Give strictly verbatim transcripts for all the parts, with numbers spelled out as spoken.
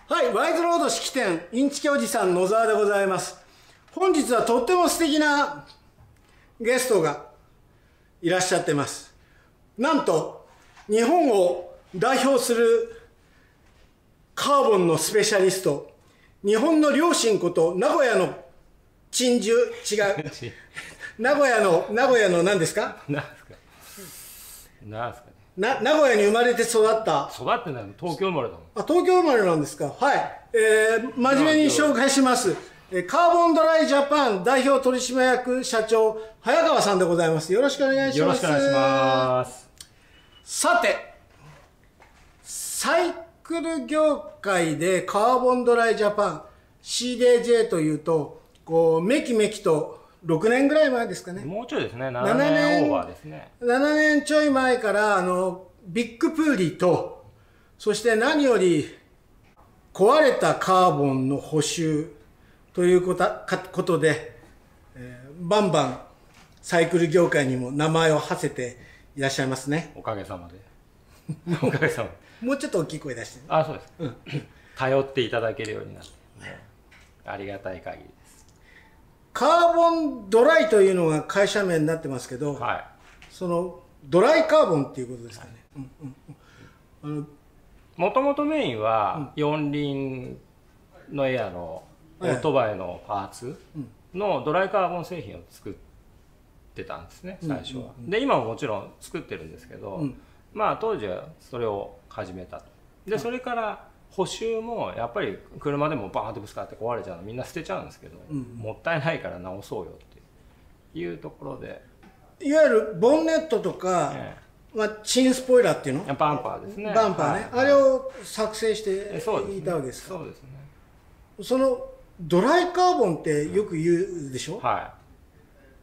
はい、ワイズロード式典、インチキおじさん野沢でございます。本日はとっても素敵なゲストがいらっしゃってます。なんと、日本を代表するカーボンのスペシャリスト、日本の両親こと名古屋の珍獣、違う。名古屋の、名古屋の何ですか？ 何ですか？何ですかね。 な、名古屋に生まれて育った。 育ってないの？東京生まれだもん。 あ、東京生まれなんですか。はい。えー、真面目に紹介します。えー、カーボンドライジャパン代表取締役社長、早川さんでございます。よろしくお願いします。 よろしくお願いします。 さて、サイクル業界でカーボンドライジャパン、シーディージェー というと、こう、めきめきと、ろくねんぐらい前ですかね。 もうちょいですね。ななねんオーバーですね。 ななねんちょい前から、あの、ビッグプーリーと、そして何より、壊れたカーボンの補修ということかことで、えー、バンバンサイクル業界にも名前を馳せていらっしゃいますね。 おかげさまで。おかげさまで。 もうちょっと大きい声出して、ね。 あ、そうです。うん、頼っていただけるようになって、ありがたい限りです。 カーボンドライというのが会社名になってますけど、はい、そのドライカーボンっていうことですかね。 もともとメインは四輪のエアのオートバイのパーツのドライカーボン製品を作ってたんですね、最初は。で今ももちろん作ってるんですけど、うん、まあ当時はそれを始めたと。でそれから補修もやっぱり車でもバーンとぶつかって壊れちゃうのみんな捨てちゃうんですけど、うん、もったいないから直そうよっていうところで、 いわゆるボンネットとか、ええ、まあ、チンスポイラーっていうのバンパーですね、 バンパーね、はい、あれを作成していたわけですか。 そうですね。 そのドライカーボンってよく言うでしょ、はい、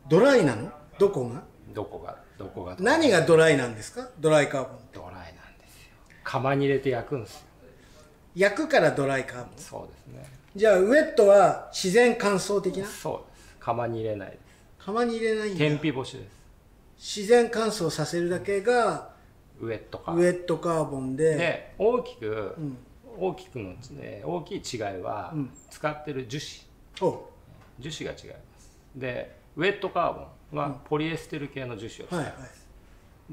ドライなの？どこがどこがどこが何がドライなんですか？ドライカーボン。 ドライなんですよ。釜に入れて焼くんですよ。 焼くからドライカーボン。 そうですね。 じゃあウェットは自然乾燥的な？ そうです。釜に入れないです。 釜に入れないんだ。 天日干しです。 自然乾燥させるだけがウェットカーボン。 ウェットカーボンで。 で大きく、うん、大きくの、ね、大きい違いは、うん、使ってる樹脂。樹脂が違います。でウェットカーボンはポリエステル系の樹脂を使います。はいはい、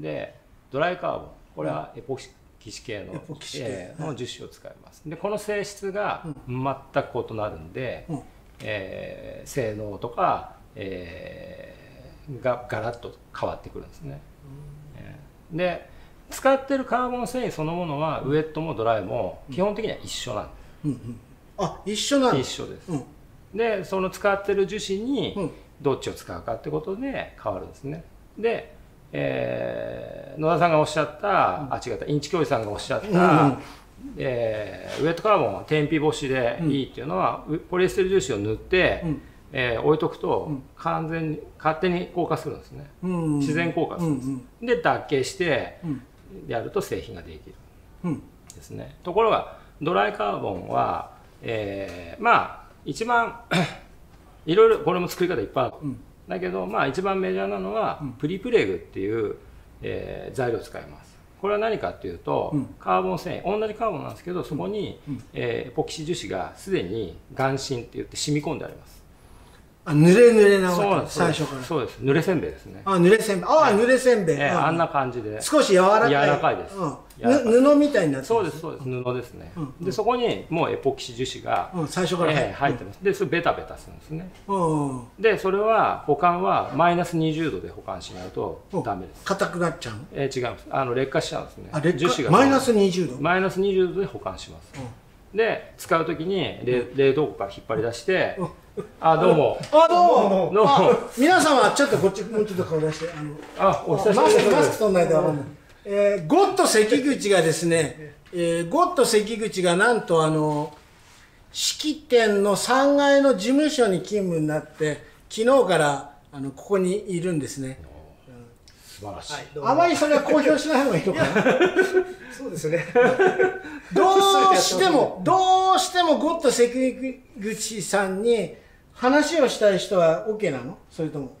でドライカーボンこれはエポキシキシ系の、えー、の樹脂を使います。でこの性質が全く異なるんで、うん、えー、性能とか、えー、がガラッと変わってくるんですね。うん、で使ってるカーボン繊維そのものはウエットもドライも基本的には一緒なんです。 うんうん、あ、一緒なんです。 一緒です。うん、でその使ってる樹脂にどっちを使うかってことで変わるんですね。でえー、野田さんがおっしゃった、うん、あ違ったインチキおじさんがおっしゃった、うん、えー、ウェットカーボンは天日干しでいいっていうのは、うん、ポリエステル樹脂を塗って、うん、えー、置いとくと、うん、完全に勝手に硬化するんですね、うん、自然硬化するんです、うんうん、で脱形してやると製品ができる、うん、ですね。ところがドライカーボンは、えー、まあ一番いろいろこれも作り方いっぱいある、うん、だけど、まあ、一番メジャーなのは、うん、プリプレグっていう、えー、材料を使います。これは何かっていうと、うん、カーボン繊維同じカーボンなんですけどそこに、うん、えー、エポキシ樹脂がすでに岩芯って言って染み込んであります。 あ、濡れ濡れなわけです。最初から。 そうです。濡れせんべいですね。 あ、濡れせんべい。ああ、濡れせんべい。 えー、あんな感じで。 少し柔らかい。 柔らかいです。 うん布みたいになってそうです、そうです。布ですね。で、そこにもうエポキシ樹脂が最初から入ってます。で、それベタベタするんですね。で、それは保管はマイナスにじゅうどで保管しないとダメです。 硬くなっちゃうの？ えー、違います。あの劣化しちゃうんですね。 あ、劣化。マイナスにじゅうど。 マイナスにじゅうどで保管します。で、使うときに冷冷凍庫から引っ張り出して、あ、どうも。 あ、どうも。どうも。皆様ちょっとこっちもうちょっと顔出して、あの、 あ、お久しぶりです。 マスク取んないとわかんない。えー、ゴッド関口がですね、えー、ゴッド関口がなんとあの式典のさんがいの事務所に勤務になって昨日からあのここにいるんですね。 素晴らしい。 あまりそれは公表しない方がいいのかな。 そうですね。 どうしてもどうしてもゴッド関口さんに話をしたい人は OK なの？それとも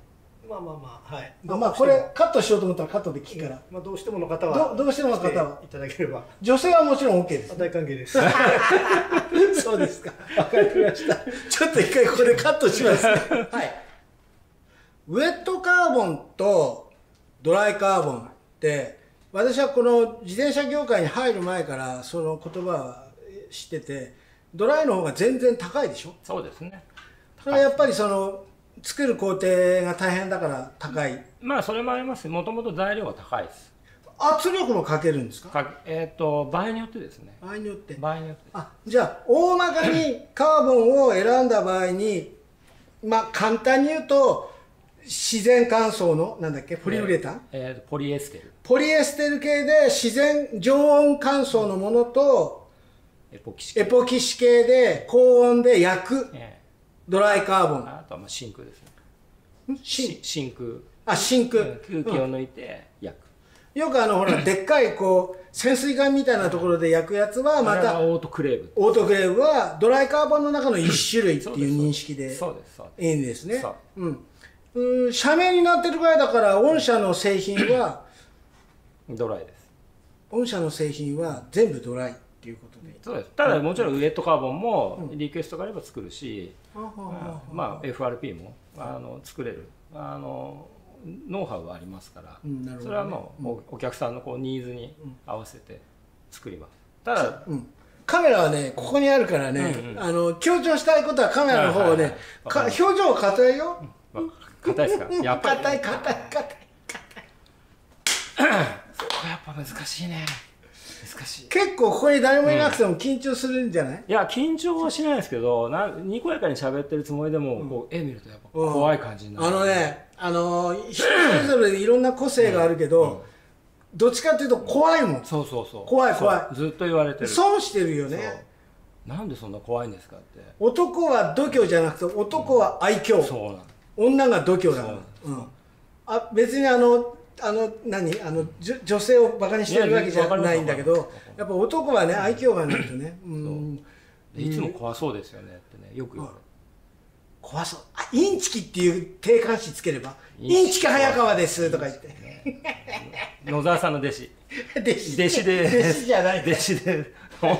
まあまあまあ、はい。 あ、まあこれカットしようと思ったらカットで聞くから。 まあどうしてもの方はどどうしてもの方は来ていただければ。 女性はもちろん OK です。 大歓迎です。 そうですか。わかりました。ちょっと一回ここでカットします。はい。ウェットカーボンとドライカーボンって、私はこの自転車業界に入る前からその言葉は知ってて、ドライの方が全然高いでしょ。 そうですね。 それはやっぱりその作る工程が大変だから高い。 まあそれもあります。もともと材料が高いです。 圧力もかけるんですか？ かえっ、と場合によってですね。 場合によって。 場合によって。 あ、じゃあ大まかにカーボンを選んだ場合に、まあ簡単に言うと自然乾燥のなんだっけポリウレタン、 えー、えーポリエステル。 ポリエステル系で自然常温乾燥のものとエポキシ系。 エポキシ系で高温で焼くえドライカーボン。 ー、あとはまあ真空ですね。 真真空。 あ、真空。 空気を抜いて焼く。 うん、よくあのほらでっかいこう潜水艦みたいなところで焼くやつはまたオートクレーブ。 オートクレーブはドライカーボンの中の一種類っていう認識でいいんですね。うん。うん、社名になってるぐらいだから御社の製品はドライです。 御社の製品は全部ドライっていうことで。 そうです。ただもちろんウェットカーボンもリクエストがあれば作るし、うん、まあ エフアールピー もあの作れるあのノウハウはありますから、うん、ね、それはもう、うん、お客さんのこうニーズに合わせて作ります。ただ、うん、 カメラはねここにあるからね、うんうん、あの強調したいことはカメラの方をね、はいはいはい、表情は硬いよ。 硬いですか？やっぱり硬い硬い硬いそこはやっぱ難しいね。難しい。 結構ここに誰もいなくても緊張するんじゃない？うん、 いや緊張はしないですけど、なにこやかに喋ってるつもりでも、うん、こう絵見るとやっぱ怖い感じになる、 うん、あのねあの人それぞれいろんな個性があるけど、うんうん、どっちかっていうと怖いもん。 そうそうそう、 怖い怖い、 ずっと言われてる。 損してるよね。 なんでそんな怖いんですかって。 男は度胸じゃなくて男は愛嬌、うん、そうなの。女が度胸だから、うん、あ別にあのあの何あの女性をバカにしてるわけじゃないんだけど、やっぱ男はね愛嬌がないとね、うん、 いつも怖そうですよねってねよく言われる。 怖そう。あ、インチキっていう定冠詞つければ、インチキ早川ですとか言って。 野沢さんの弟子。 弟子。 弟子で。 弟子じゃない。 弟子で。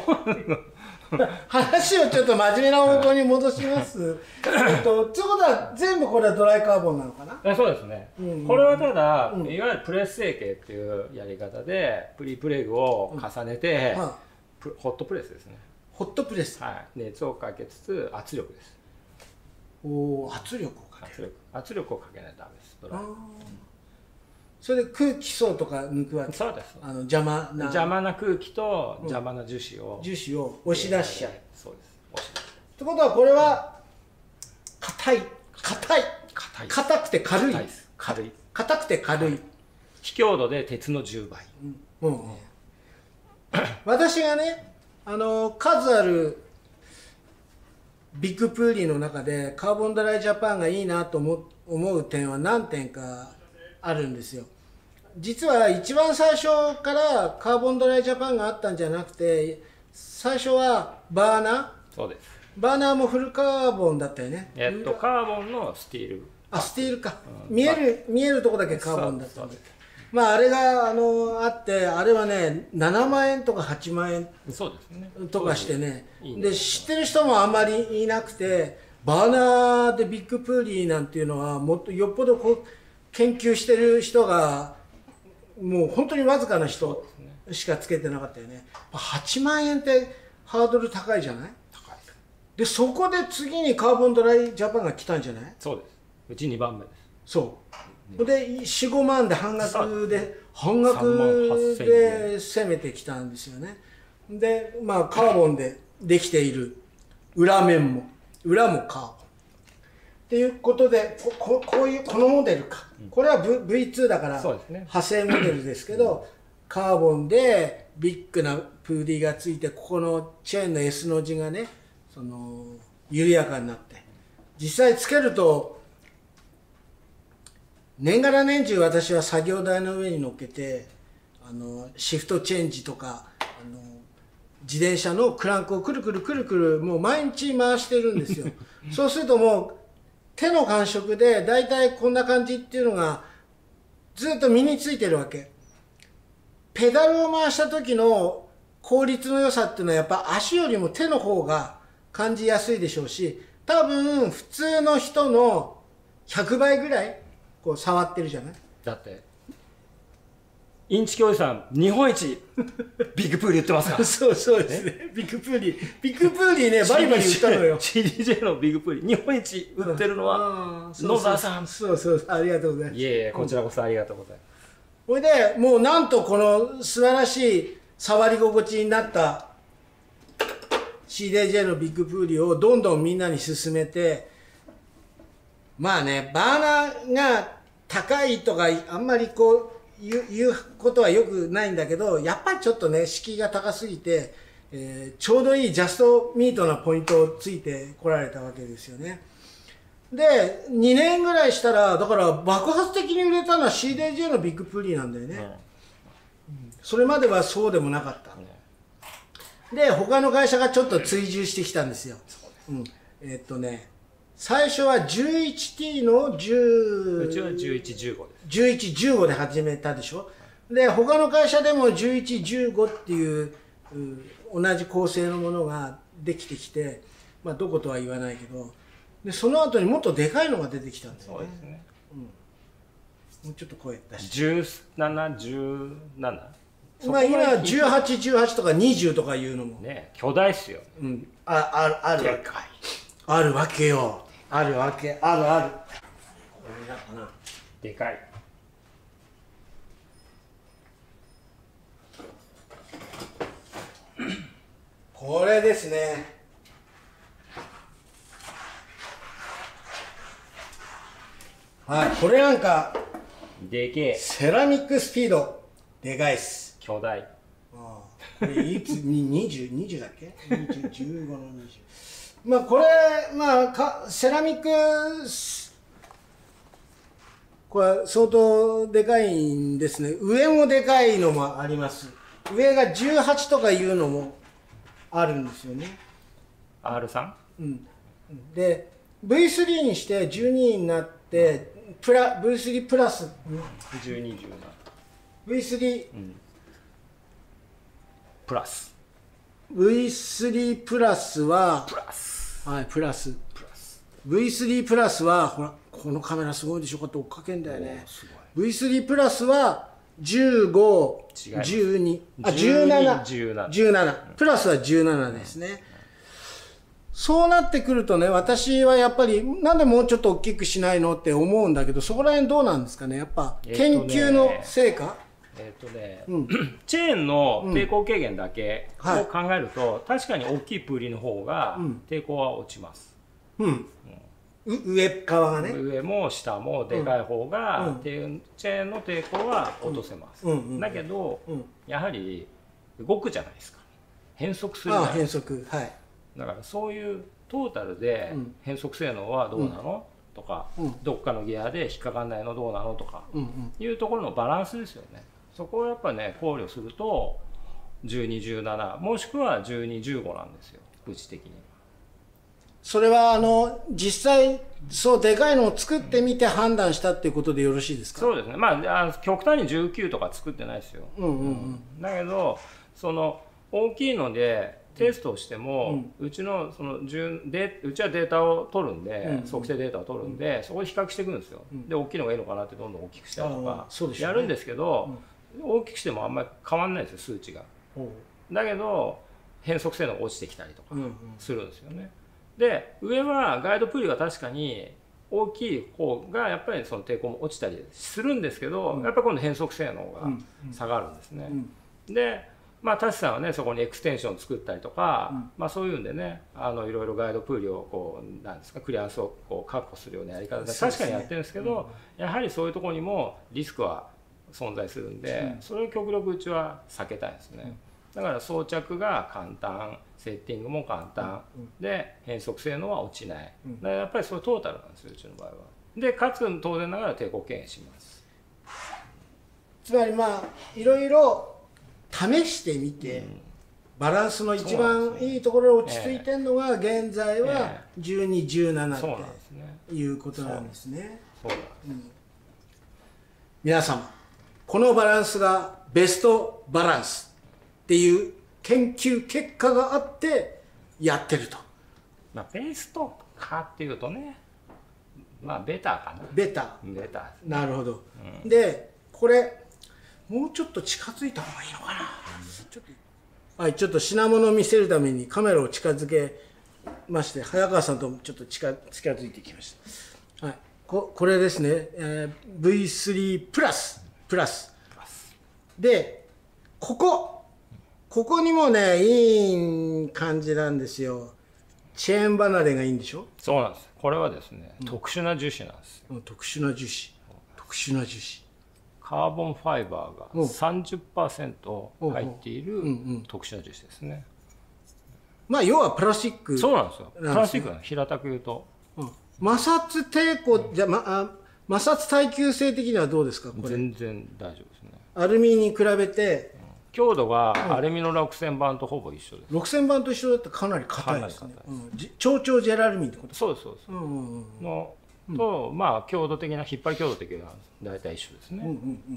話をちょっと真面目な方向に戻します。えっと、ということは全部これはドライカーボンなのかな？ そうですね。うん、これはただ、うん、いわゆるプレス成形っていうやり方でプリプレグを重ねて、うん、ホットプレスですね。 ホットプレス。 はい。熱をかけつつ圧力です。 おお、圧力をかける。 圧力、圧力をかけないとダメです。ドライ。 それで空気層とか抜くわけ。 そうです。 あの邪魔な邪魔な空気と邪魔な樹脂を、 うん、樹脂を押し出しちゃう。 えー、そうです。押し出しちゃう。 ってことはこれは硬い硬い硬い硬くて軽い。 硬いです。軽い。 硬くて軽い。 非強度で鉄のじゅうばい。うん。うん、 私がねあの数あるビッグプーリーの中でカーボンドライジャパンがいいなと思思う点は何点かあるんですよ。実は一番最初からカーボンドライジャパンがあったんじゃなくて、最初はバーナー。 そうです。 バーナーもフルカーボンだったよね。 えっとカーボンのスティール。 あ、スティールか。うん、見える見えるとこだけカーボンだったんで。まああれがあのあってあれはねななまんえんとかはちまんえんとかしてね。で知ってる人もあんまりいなくて、バーナーでビッグプーリーなんていうのはもっとよっぽどこう研究してる人がもう本当にわずかな人しかつけてなかったよね。はちまんえんってハードル高いじゃない？高い。でそこで次にカーボンドライジャパンが来たんじゃない？ そうです。うちにばんめです。 そう。でよん、ごまんで半額で半額で攻めてきたんですよね。でまあカーボンでできている裏面も裏もカーボンっていうことで こ, こ, こういうこのモデルか、これは ブイツー だから派生モデルですけど、カーボンでビッグなプーリーがついて、ここのチェーンの S の字がねその緩やかになって、実際つけると年がら年中私は作業台の上に乗っけてあのシフトチェンジとかあの自転車のクランクをくるくるくるくるもう毎日回してるんですよ。そうするともう手の感触でだいたいこんな感じっていうのがずっと身についてるわけ。ペダルを回した時の効率の良さっていうのはやっぱ足よりも手の方が感じやすいでしょうし、多分普通の人のひゃくばいぐらいこう触ってるじゃない。 だってインチキおじさん日本一ビッグプール言ってますからそうそうですね。ビッグプーリービッグプーリーねバリバリ言ったのよ。 シーディージェー のビッグプール日本一売ってるのは野沢さん。 そうそうありがとうございます。 いえいえこちらこそありがとうございます。 それでもうなんとこの素晴らしい触り心地になった シーディージェー のビッグプーリーをどんどんみんなに勧めて、まあねバーナーが高いとかあんまりこう言う、言うことはよくないんだけど、やっぱりちょっとね敷居が高すぎて、えー、ちょうどいいジャストミートなポイントをついてこられたわけですよね。でにねんぐらいしたらだから爆発的に売れたのは シーディージェー のビッグプーリーなんだよね、うんうん、それまではそうでもなかった、うん、で他の会社がちょっと追従してきたんですよ、うん、えー、っとね最初は じゅういちティー のじゅううちはじゅういちじゅうごです。 じゅういちじゅうごで始めたでしょ。で他の会社でもじゅういちじゅうごっていう、う同じ構成のものができてきて、まあどことは言わないけど、でその後にもっとでかいのが出てきたんですよね。そうですね、うん、もうちょっと声出して。 じゅうなな、じゅうなな、 まあ今じゅうはち、じゅうはちとかにじゅうとかいうのもね巨大っすよ、 うん、ああるあるでかいあるわけよ。あるわけあるある。これだかな。 でかい。 これですね。はい、これなんかでけえセラミックスピードでかいっす。 巨大。 ああ、これいつににじゅう、にじゅうだっけ？にじゅう、じゅうごのにじゅう。まあこれまあかセラミックこれ相当でかいんですね。上もでかいのもあります。上がじゅうはちとかいうのもあるんですよね。 アールスリー？ うん。で ブイスリー にしてじゅうにになってプラ ブイスリー プラスじゅうに、じゅうななブイスリー、うん、 プラスブイスリー プラスはプラスはいプラスプラスブイスリー プラスはほらこのカメラすごいでしょ。こうやって追っかけんだよね。 ブイスリー プラスはじゅうご、じゅうに、あじゅうなな、じゅうななプラスはじゅうななですね、うん、そうなってくるとね、私はやっぱりなんでもうちょっと大きくしないのって思うんだけど、そこら辺どうなんですかね。やっぱ研究の成果、 えっとね、うん、チェーンの抵抗軽減だけを考えると、うんはい、確かに大きいプーリの方が抵抗は落ちます、うんうんう上側がね、 上も下もでかい方が、うん、チェーンの抵抗は落とせます、うんうんうん、だけど、うん、やはり動くじゃないですか。変速するじゃないですか。 変速、はい、 だからそういうトータルで変速性能はどうなの、うん、とか、うん、どっかのギアで引っかかんないのどうなのとか、うんうん、いうところのバランスですよね。そこをやっぱね考慮するとじゅうに、じゅうななもしくはじゅうに、じゅうごなんですよ、うち的に。 それはあの実際そうでかいのを作ってみて判断したっていうことでよろしいですか。 そうですね。まあ、あ極端にじゅうきゅうとか作ってないですよ、うんうんうん、だけどその大きいのでテストをしても、うん、うちのそのでうちはデータを取るんで、うんうん、測定データを取るんで、うん、そこで比較していくんですよ、うん、で大きいのがいいのかなってどんどん大きくしたりとかやるんですけど、うん、大きくしてもあんまり変わんないですよ数値が、うん、だけど変速性能が落ちてきたりとかするんですよね、うんうんで上はガイドプーリが確かに大きい方がやっぱりその抵抗も落ちたりするんですけど、うん、やっぱり今度変速性能が下がるんですね、うんうん、でまあタシさんはねそこにエクステンションを作ったりとか、うん、まあそういうんでねあのいろいろガイドプーリをこうなんですかクリアランスをこう確保するようなやり方で確かにやってるんですけど、うん、やはりそういうところにもリスクは存在するんで、うん、それを極力うちは避けたいですね、うんだから装着が簡単、セッティングも簡単、うん、で変速性能は落ちない、うん、だからやっぱりそれトータルなんですようちの場合は。でかつ当然ながら抵抗軽減します。 つまりまあいろいろ試してみて、うん、バランスの一番いいところで落ち着いてるのが現在はじゅうに、じゅうななっていうことなんですね。 そうだ、 うん、皆様このバランスがベストバランスっていう研究結果があってやってると。 まあ、ベストかっていうとね、まあベターかな。 ベター。 ベター。 なるほど。 うん、 でこれもうちょっと近づいた方がいいのかな。うん、ちょっとはい、ちょっと品物を見せるためにカメラを近づけまして早川さんとちょっと近近づいてきました。はい、ここれですね、えー、ブイスリー プラスプラスで、ここここにもねいい感じなんですよ。チェーン離れがいいんでしょ。 そうなんです。これはですね、うん、特殊な樹脂なんですよ。 うん、特殊な樹脂特殊な樹脂カーボンファイバーが さんじゅっパーセント 入っている特殊な樹脂ですね。 まあ要はプラスチック。 そうなんですよ。プラスチックは平たく言うと、 うん、摩擦抵抗じゃ、ま、あ摩擦耐久性的にはどうですかこれ。全然大丈夫ですね。 アルミに比べて、 うん、強度がアルミのろくせんばんとほぼ一緒です。 ろくせんばんと一緒だったらかなり硬いですね。超長ジェラアルミってこと。 そうですそうです。うんうんうん、のと、まあ強度的な引っ張り強度的には大体一緒ですね。うんうんうん、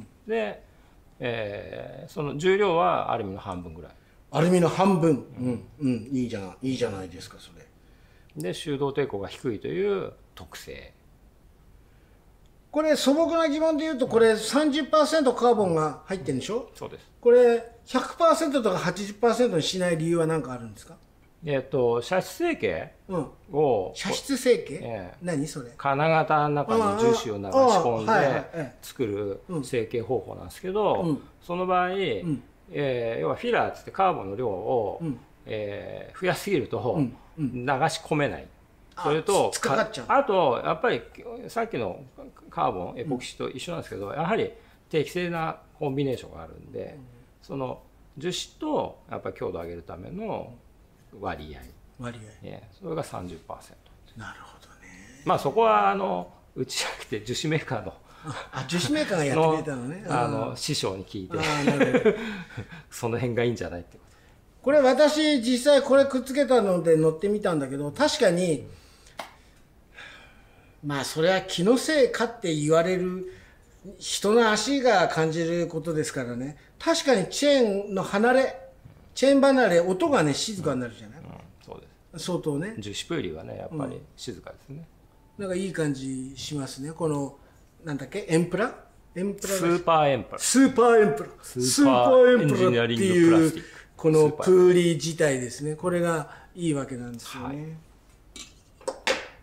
で、えー、その重量はアルミの半分ぐらい。 アルミの半分、うんうん、いいじゃないいいじゃないですかそれ。 で収動抵抗が低いという特性。 これ素朴な疑問で言うとこれ さんじゅっパーセント カーボンが入ってるんでしょ。 そうです。 これ ひゃくパーセント とか はちじゅっパーセント にしない理由は何かあるんですか。 えっと射出成形を、 うん、射出成形、えー、何それ。 金型の中に樹脂を流し込んで作る成形方法なんですけど、うん、その場合、うん、えー、要はフィラーっつってカーボンの量を、うん、えー、増やしすぎると流し込めない、うん、それとあとやっぱりさっきのカーボンエポキシと一緒なんですけど、やはり適正なコンビネーションがあるんで、その樹脂とやっぱり強度を上げるための割合割合、 ね、それが さんじゅっパーセント。 なるほどね。 まあそこはあのうちじゃなくて樹脂メーカーのあ樹脂メーカーがやってくれたのね。 あの師匠に聞いてその辺がいいんじゃないってこと。 これ私実際これくっつけたので乗ってみたんだけど、確かにまあそれは気のせいかって言われる人の足が感じることですからね。確かにチェーンの離れチェーン離れ音がね静かになるじゃない、うんうん、 そうです。 相当ね。 樹脂プーリーはねやっぱり静かですね、 うん、なんかいい感じしますね。このなんだっけエンプラエンプラスーパーエンプラスーパーエンプラスーパーエンプラっていうこのプーリー自体ですね。これがいいわけなんですよね、はい、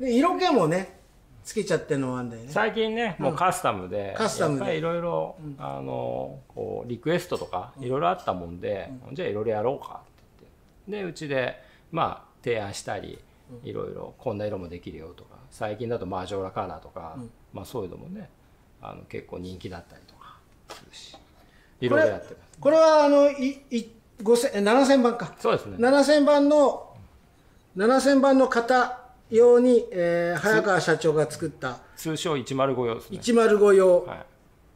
で色気もねつけちゃってるのもあるんだよね。 最近ね、うん、もうカスタムでカスタムでやっぱりいろいろあのこうリクエストとかいろいろあったもんで、うん、じゃあいろいろやろうかって言ってでうちでまあ提案したりいろいろこんな色もできるよとか、最近だとマージョーラカラーとか、うん、まあそういうのもねあの結構人気だったりとかするしいろいろやってます、ね、 これはあのいいななせんばんか。 そうですね。 ななせんばんのななせんばんの型用に、えー、早川社長が作った通称いちまるご用ですね。 いちまるご用、はい、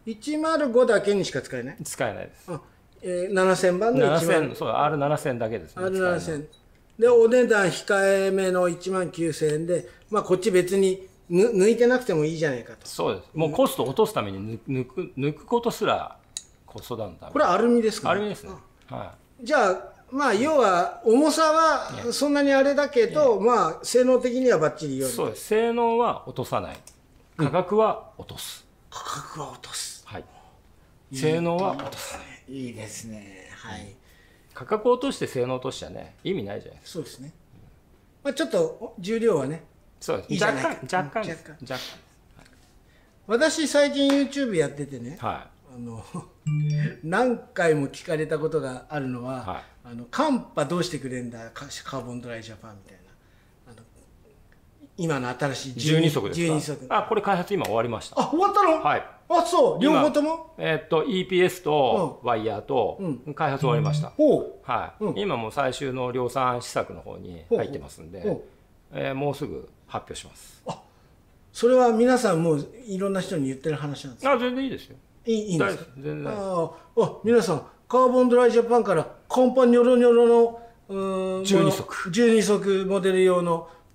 いちまるごだけにしか使えない。 使えないです。 あ、えー、ななせんばんのいちまる、 そう アールななせん だけですね。 アールななせん でお値段控えめのいちまんきゅうせんえんで、まあこっち別にぬ抜いてなくてもいいじゃないかと。 そうです。もうコストを落とすために抜く抜くことすらコストダウンのため。 これはアルミですか、ね、 アルミですね。はい。 じゃあまあ要は重さはそんなにあれだけど、まあ性能的にはバッチリよ。 そうです。性能は落とさない。価格は落とす。 価格は落とす。 はい。性能は落とす。 いいですね。はい。 価格を落として性能を落としちゃね意味ないじゃないですか。 そうですね。まあちょっと重量はね。 そうです。 いいじゃないか。 若干若干若干若干。 私最近 YouTube やっててね。 はい。 あの何回も聞かれたことがあるのは、はい、あのカンパどうしてくれんだカーボンドライジャパンみたいな、あの今の新しいじゅうにそくですか。 じゅうにそく。 あ、これ開発今終わりました。 あ、終わったの。 はい。 あ、そう両方とも。 えー、っと イーピーエス とワイヤーと開発終わりました。 ほう、 はい、うん、今もう最終の量産試作の方に入ってますんで、ほうほう、えー、もうすぐ発表します。 あ、それは皆さんもういろんな人に言ってる話なんですか。 あ、全然いいですよ。 いい、いいんですか。 全然。 ああ、皆さんカーボンドライジャパンからカンパニョロニョロのじゅうにそくじゅうにそくモデル用の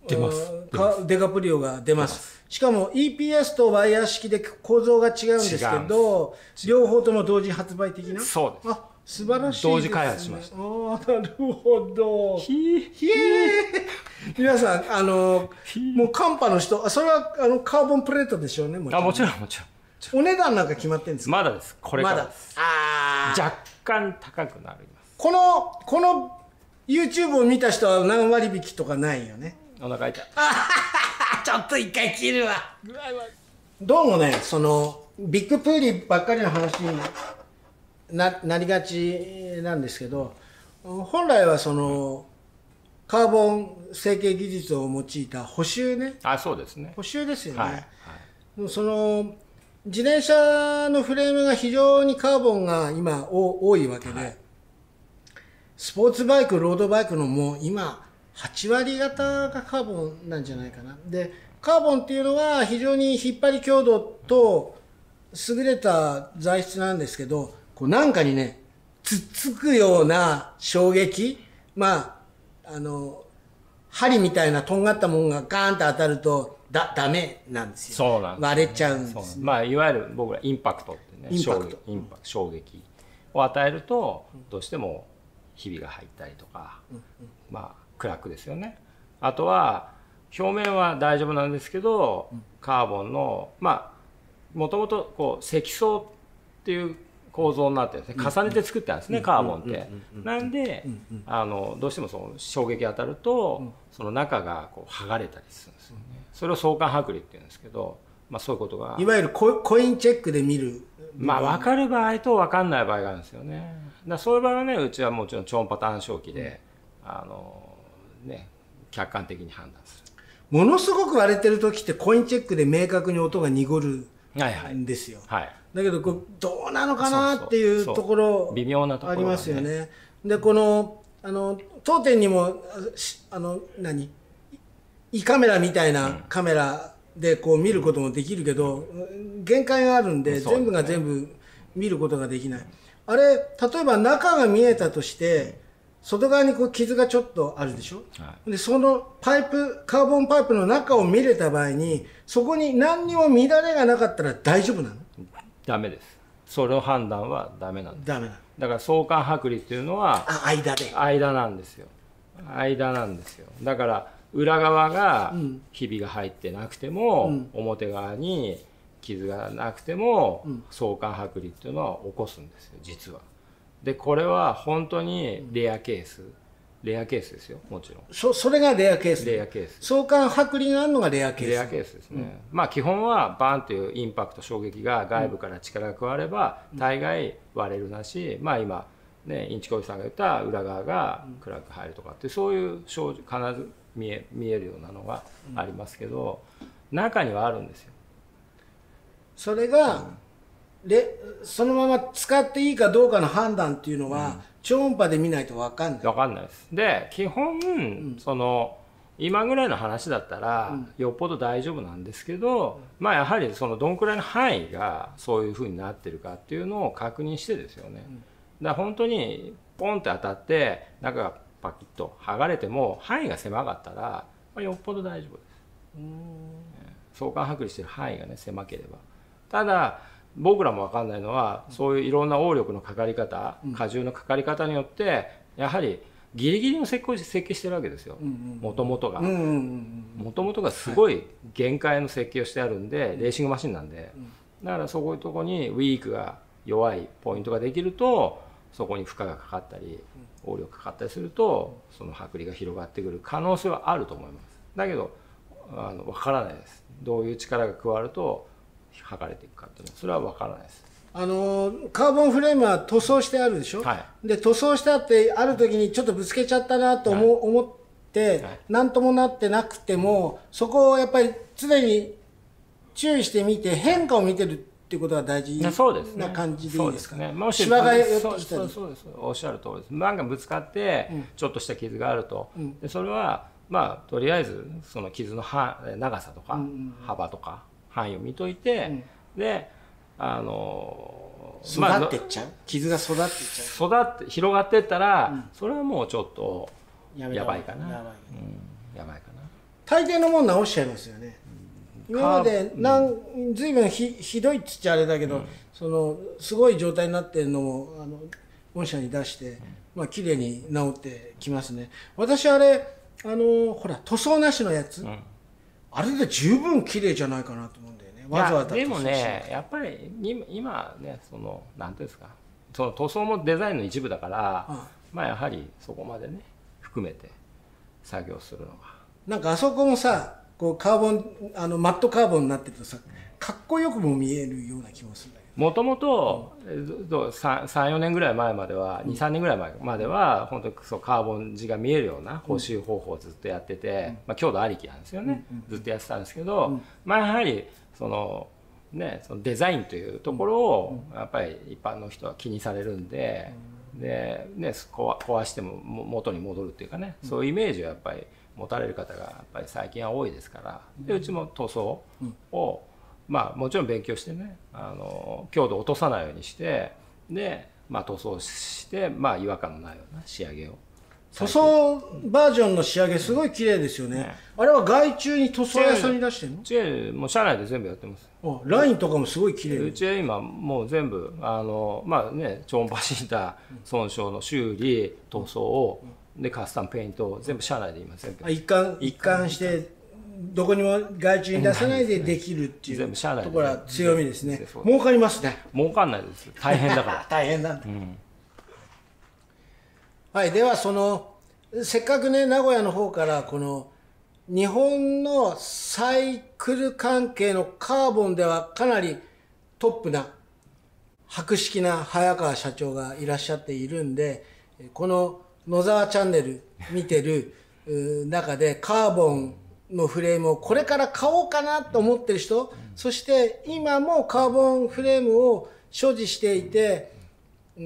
出ますかデカプリオが出ます。しかも イーピーエス とワイヤー式で構造が違うんですけど、両方とも同時発売的な。 そうです。 あ、素晴らしいですね。 同時開発しました。 ああ、なるほど。 ひーひえー皆さん、あの、もうカンパの人、あそれはあのカーボンプレートでしょうね、もちろん。 あ、もちろんもちろん。 お値段なんか決まってるんですか？ まだです。これからです。 まだ。ああ。 若干高くなります。 この、この YouTube を見た人は何割引きとかないよね。 お腹痛い。 ちょっと一回切るわ。どうもね、その、ビッグプーリーばっかりの話に な, なりがちなんですけど、本来はその、カーボン成形技術を用いた補修ね。 あ、そうですね。 補修ですよね。 はい。はい、 もうその、自転車のフレームが非常にカーボンが今多いわけで、はい、スポーツバイク、ロードバイクのもう今、はち割方がカーボンなんじゃないかな。で、カーボンっていうのは非常に引っ張り強度と優れた材質なんですけど、こうなんかにね、つっつくような衝撃、まあ、あの、針みたいなとんがったもんがガーンと当たると、だ、ダメなんですよ。 そうなんです、ね。 割れちゃうんです、 ね。まあ、いわゆる僕らインパクトってね、 インパクト。 インパクト、衝撃を与えると、どうしてもひびが入ったりとか、うんうん、まあ、クラックですよね。あとは、表面は大丈夫なんですけど、カーボンの、まあ、もともとこう積層っていう構造になってるんですね。重ねて作ってあるんですね、カーボンって。なんで、あの、どうしてもその衝撃当たると、その中がこう剥がれたりするんですよね。それを相関剥離っていうんですけど、まあそういうことが。 いわゆるコ、コインチェックで見る。 まあ分かる場合と分かんない場合があるんですよね。だそういう場合はね、うちはもちろん超音波単焦器で、あの、ね、客観的に判断する。 ものすごく割れてる時ってコインチェックで明確に音が濁るんですよ。 はいはい、 だけどこうどうなのかなっていうところ微妙なところ、 ね、ありますよね。でこのあの当店にもあの何胃カメラみたいなカメラでこう見ることもできるけど、うん、限界があるんで、ね、全部が全部見ることができない。あれ例えば中が見えたとして。外側にこう傷がちょっとあるでしょ、はい、でそのパイプカーボンパイプの中を見れた場合にそこに何にも乱れがなかったら大丈夫なの？ ダメです。その判断はダメなんです。 ダメなの。 だから相関剥離っていうのはあ間で間なんですよ。間なんですよ。だから裏側がひびが入ってなくても、うん、表側に傷がなくても、うん、相関剥離っていうのは起こすんですよ実は。でこれは本当にレアケース、レアケースですよもちろん。 そそれがレアケース。 レアケース。 相関剥離があるのがレアケース。 レアケースですね。うん、まあ基本はバーンというインパクト衝撃が外部から力が加われば、うん、大概割れるなし、まあ今ねインチコイさんが言った裏側がクラック入るとかってそういう症状必ず見え見えるようなのがありますけど、中にはあるんですよ。 それが、うんでそのまま使っていいかどうかの判断っていうのは、うん、超音波で見ないと分かんない。 分かんないです。で基本、うん、その今ぐらいの話だったら、うん、よっぽど大丈夫なんですけど、うん、まあやはりそのどんくらいの範囲がそういうふうになってるかっていうのを確認してですよね。うん、だから本当にポンって当たって中がパキッと剥がれても範囲が狭かったら、まあ、よっぽど大丈夫です。うん、相関剥離してる範囲がね狭ければ。ただ僕らも分かんないのは、うん、そういういろんな応力のかかり方、うん、荷重のかかり方によってやはりギリギリの設計設計してるわけですよもともとがもともとがすごい限界の設計をしてあるんで、はい、レーシングマシンなんで、うん、だからそういうとこにウィークが弱いポイントができるとそこに負荷がかかったり応力かかったりするとその剥離が広がってくる可能性はあると思います。だけどあの分からないです。どういう力が加わると剥がれていくかっていうのはそれは分からないです。 あのカーボンフレームは塗装してあるでしょ、はい、で塗装してあってある時にちょっとぶつけちゃったなと思、はい、思って何ともなってなくてもそこをやっぱり常に注意してみて変化を見てるっていうことが大事な感じでいいですかね。シワが寄ってきたり。 そうそうです。おっしゃる通りです。なんかぶつかってちょっとした傷があると、うん、でそれはまあとりあえずその傷の長さとか幅とか範囲を見といて、うん、であの育ってっちゃう、まあ、傷が育ってっちゃう育って広がってったら、うん、それはもうちょっとやばいかな。やばい、うん、やばいかな。 大抵のもん直しちゃいますよね。今までなんずいぶんひひどいっつっちゃあれだけど、うん、そのすごい状態になってるのをあの御社に出して、まあ綺麗に直ってきますね。私あれあのほら塗装なしのやつ、うん、あれで十分綺麗じゃないかなと思うんだよね。わざわざでもねやっぱり今ねそのなんていうんですかその塗装もデザインの一部だから、うん、まあやはりそこまでね含めて作業するのがなんかあそこもさこうカーボンあのマットカーボンになってるとさかっこよくも見えるような気もするんだけどもともとさんよねんぐらい前まではにさんねんぐらい前までは本当にそうカーボン地が見えるような補修方法をずっとやってて、うんまあ、強度ありきなんですよね、うん、ずっとやってたんですけど、うん、まあやはりそのねそのデザインというところをやっぱり一般の人は気にされるんで、でね壊しても元に戻るっていうかねそういうイメージをやっぱり持たれる方がやっぱり最近は多いですから、でうちも塗装を、まあもちろん勉強してねあの強度を落とさないようにしてで、まあ、塗装して、まあ、違和感のないような仕上げを塗装バージョンの仕上げすごい綺麗ですよね、ねあれは外注に塗装屋さんに出してるの？ 違うもう社内で全部やってます。 ラインとかもすごい綺麗。 うちは今もう全部あのまあね超音波シータ損傷の修理塗装をでカスタムペイントを全部社内で今全部一貫一貫してどこにも外注に出さないでできるっていうところは強みですね。儲かりますね。 儲かんないです。大変だから大変なんだ、うん、はいではそのせっかくね名古屋の方からこの日本のサイクル関係のカーボンではかなりトップな博識な早川社長がいらっしゃっているんでこの野沢チャンネル見てる中でカーボンのフレームをこれから買おうかなと思ってる人、うん、そして今もカーボンフレームを所持していて、うん、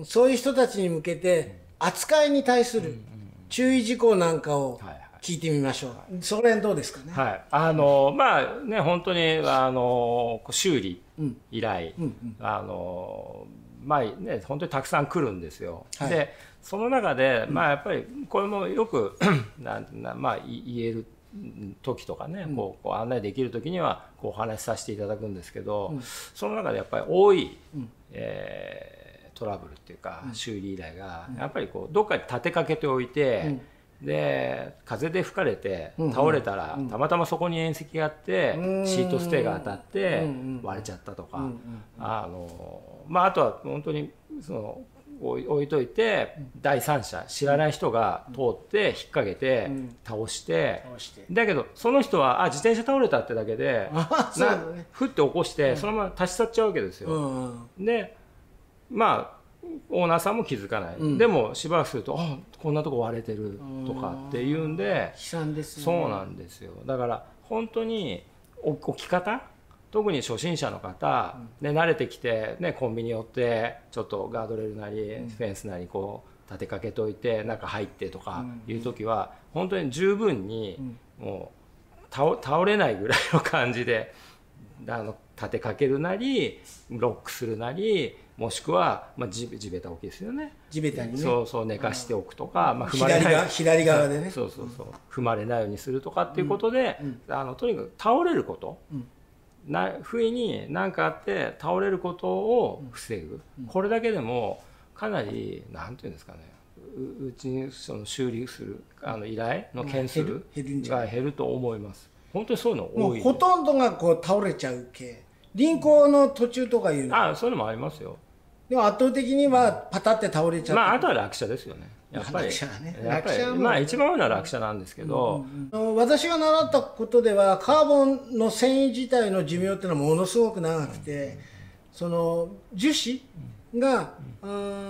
そういう人たちに向けて扱いに対する注意事項なんかを聞いてみましょう。はいはい、その辺どうですかね。 はい、あのまあね本当にあの修理依頼、うんうんうん、あのまあね本当にたくさん来るんですよ。はい、でその中でまあやっぱりこれもよくなんなまあ言える時とかね、うん、こうこう案内できる時にはこうお話しさせていただくんですけど、うん、その中でやっぱり多い、うんえー、トラブルっていうか、うん、修理依頼がやっぱりこうどっかに立てかけておいて、うん、で風で吹かれて倒れたら、うん、たまたまそこに縁石があって、うん、シートステイが当たって割れちゃったとか、うん、あのまああとは本当にその置いといて第三者知らない人が通って引っ掛けて倒してだけどその人はあ自転車倒れたってだけでふって起こしてそのまま立ち去っちゃうわけですよ。でまあオーナーさんも気づかない、でもしばらくするとあこんなとこ割れてるとかっていうんで悲惨ですね。 そうなんですよ。だから本当に置き方特に初心者の方、うんね、慣れてきて、ね、コンビニ寄ってちょっとガードレールなり、うん、フェンスなりこう立てかけといて中入ってとかいう時は、うん、本当に十分に、うん、もう 倒, 倒れないぐらいの感じであの立てかけるなりロックするなりもしくは、まあ、地, 地べた置きですよね。 地べたにねそうそう寝かしておくとか、まあ、 踏まれない 左, 左側でねそうそうそう踏まれないようにするとかっていうことで、うんうん、あのとにかく倒れること、うんな不意に何かあって倒れることを防ぐ、うん、これだけでもかなりなんていうんですかね う, うちにその修理するあの依頼の件数が減ると思います。本当にそういうの多い。 もうほとんどがこう倒れちゃう系輪行の途中とかいうのあそういうのもありますよ。 でも圧倒的にはパタって倒れちゃう、 まああとは落車ですよね。やっぱり落車ね落車まあ一番多いのは落車なんですけど、 うんうん、私が習ったことではカーボンの繊維自体の寿命っていうのはものすごく長くて、その樹脂が、うん、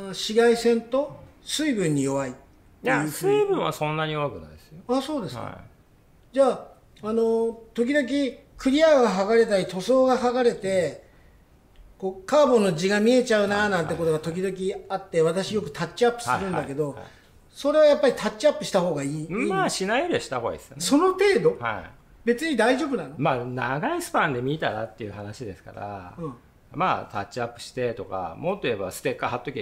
紫外線と水分に弱い。いや水分はそんなに弱くないですよ。 あそうですか、はい、じゃああの時々クリアが剥がれたり塗装が剥がれてこうカーボンの字が見えちゃうななんてことが時々あって私よくタッチアップするんだけど、それはやっぱりタッチアップした方がいい。 まあしないでした方がいいですよね。 その程度、 はい、 別に大丈夫なの？ まあ長いスパンで見たらっていう話ですから、うん、まあタッチアップしてとかもっと言えばステッカー貼っときゃいいですよ。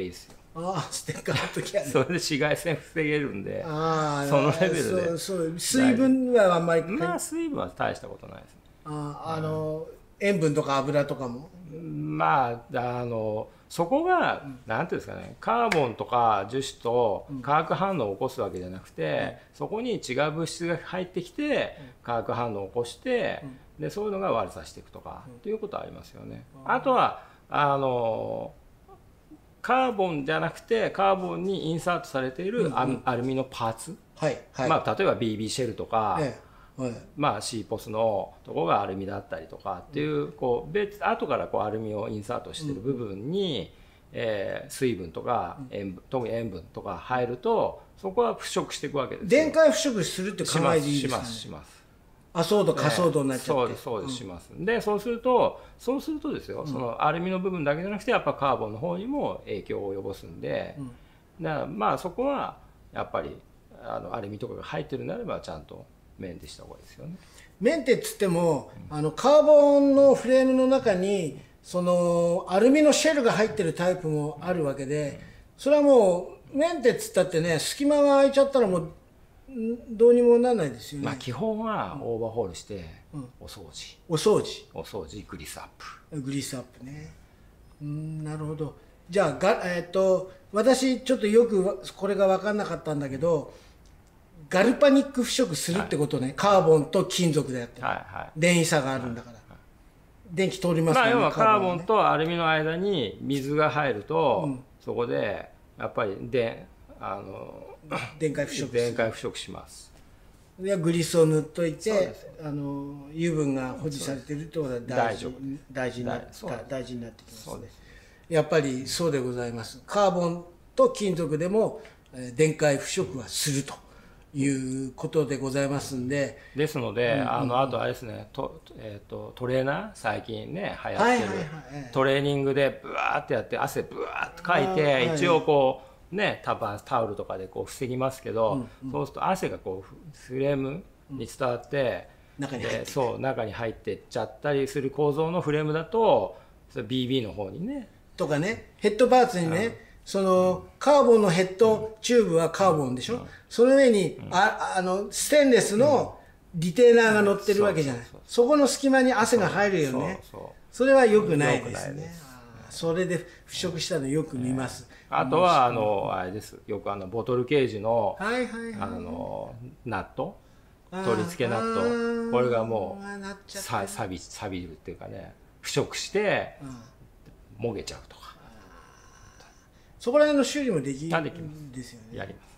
ああステッカーの時はね。 それで紫外線防げるんで、 あそのレベルでそうそう水分はあんまりまあ水分は大したことないですね。 ああの塩分とか油とかもまああのそこが何ていうんですかね、カーボンとか樹脂と化学反応を起こすわけじゃなくて、そこに違う物質が入ってきて化学反応を起こして、でそういうのが悪さしていくとかっていうことはありますよね。あとはあのカーボンじゃなくてカーボンにインサートされているアル、アルミのパーツ、 はいはい、 まあ、例えば ビービー シェルとか、 ええはい、 まあ、C ポスのところがアルミだったりとかっていう、こう別後からこうアルミをインサートしてる部分に、えー、水分とか塩分、特に塩分とか入るとそこは腐食していくわけですよ。 電解腐食するって考えていいですかね。 しますします亜ソード過ソードになっちゃって、 そうですそうです、します。でそうするとそうするとですよ、そのアルミの部分だけじゃなくてやっぱカーボンの方にも影響を及ぼすんで、だからまあそこはやっぱりあのアルミとかが入ってるならばちゃんとメンテした方がいいですよね。 メンテっつっても、うん、あのカーボンのフレームの中にそのアルミのシェルが入ってるタイプもあるわけで、それはもうメンテっつったってね、隙間が空いちゃったらもうどうにもならないですよね。 まあ基本はオーバーホールして、うん、お掃除お掃除お掃除グリスアップグリスアップね。うん、なるほど。じゃあが、えー、っと私ちょっとよくこれが分かんなかったんだけど、ガルパニック腐食するってことね、はい、カーボンと金属でやって、はいはい、電位差があるんだから、はいはい、電気通りますからね。 まあ要はカーボンとアルミの間に水が入ると、うん、そこでやっぱりであの電解腐食電解腐食します。 でグリスを塗っといて、あの油分が保持されているってことは大事大事にな大事になってきますね。やっぱりそうでございます。カーボンと金属でも電解腐食はするということでございますんで、 ですので、うんうん、あのあとあれですね、と、えー、とトレーナー最近ね流行ってるトレーニングでブワーってやって汗ブワーってかいて、はい、一応こうね、タバタオルとかでこう防ぎますけど、うんうん、そうすると汗がこうフレームに伝わって、 うん、中に入ってそう中に入ってっちゃったりする構造のフレームだと ビービー の方にねとかね、ヘッドパーツにね、うん、そのカーボンのヘッドチューブはカーボンでしょ、うん、その上に、うん、ああのステンレスのリテーナーが乗ってるわけじゃない、そこの隙間に汗が入るよね。そうそうそう、それは良くないですね。それで腐食したのよく見ます。 あとはあのあれです、よくあのボトルケージのあのナット、取り付けナット、これがもうさ錆び錆びるっていうかね、腐食してもげちゃうとか、 そこら辺の修理もできるんですよね。 やります。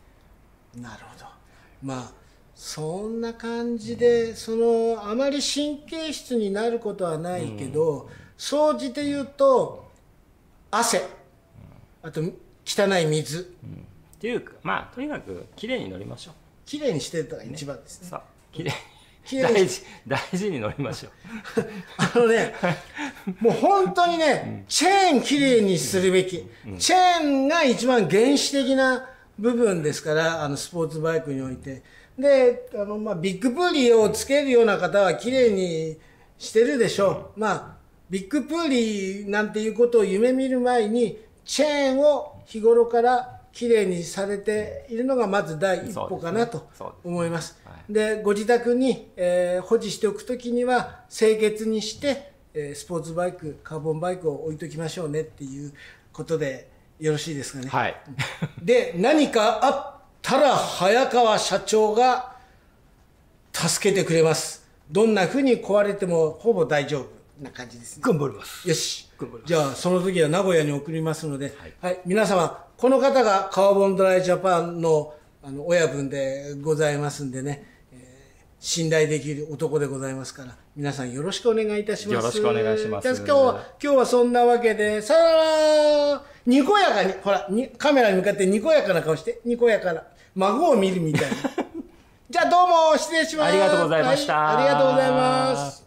なるほど。まあそんな感じで、そのあまり神経質になることはないけど、総じて言うと汗、あと汚い水、うん、 っていうか、まあとにかくきれいに乗りましょう。 きれいにしてたら一番ですね。 そう、きれいに大事大事に乗りましょう。 あのね、もう本当にね、うん、チェーンきれいにするべき、うん、チェーンが一番原始的な部分ですから、あのスポーツバイクにおいて。で、あのまあビッグプーリーをつけるような方はきれいにしてるでしょう。まあビッグプーリーなんていうことを夢見る前に、チェーンを日頃からきれいにされているのがまず第一歩かなと思います。で、ご自宅に、えー、保持しておくときには清潔にして、えー、スポーツバイク、カーボンバイクを置いときましょうねっていうことでよろしいですかね。 はい。 で、何かあったら早川社長が助けてくれます。どんなふうに壊れてもほぼ大丈夫な感じですね。 頑張ります。 よし。じゃあその時は名古屋に送りますので、はい、はい、皆様この方がカーボンドライジャパンのあの親分でございますんでね、えー、信頼できる男でございますから、皆さんよろしくお願いいたします。 よろしくお願いします。 今日は今日はそんなわけで、さよなら。にこやかに、ほらにカメラに向かってにこやかな顔して、にこやかな孫を見るみたいな。じゃあどうも失礼します。 ありがとうございました。 はい、ありがとうございます。